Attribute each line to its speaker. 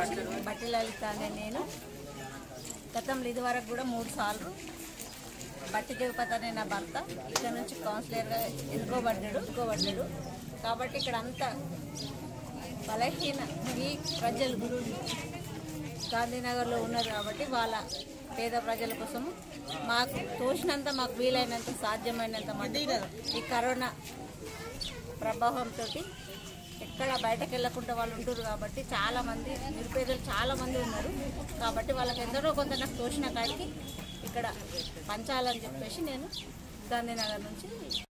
Speaker 1: బట్టి లలిత అనే నేను గతంలో ఇదివరకు కూడా 3 సార్లు బట్టి జగపతి అనే నా భర్త ఇక్కడ నుంచి కౌన్సిలర్గా ఎన్నుకోబడ్డాడు. కాబట్టి ఇక్కడ అంతా బలహీన ఈ ప్రజలు గాంధీనగర్లో ఉన్నారు కాబట్టి వాళ్ళ పేద ప్రజల కోసం మాకు తోచినంత, మాకు వీలైనంత, సాధ్యమైనంత మంది ఈ కరోనా ప్రభావంతో ఎక్కడ బయటకు వెళ్ళకుండా వాళ్ళు ఉంటారు కాబట్టి చాలామంది నిరుపేదలు చాలామంది ఉన్నారు. కాబట్టి వాళ్ళకి ఎందరో కొంత నాకు తోచిన కాడికి ఇక్కడ పంచాలని చెప్పేసి నేను గాంధీనగర్ నుంచి